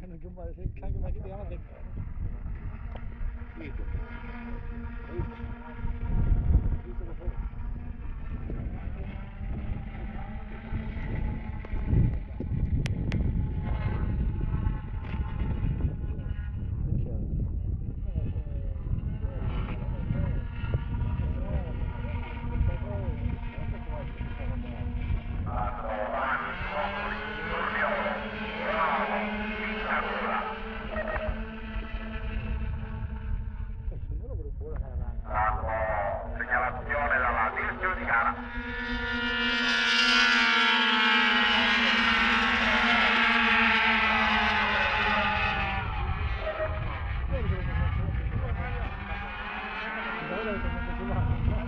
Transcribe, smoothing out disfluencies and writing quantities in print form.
non che mai, se anche mai ti anche Segnalazione dalla direzione di gara. Ahora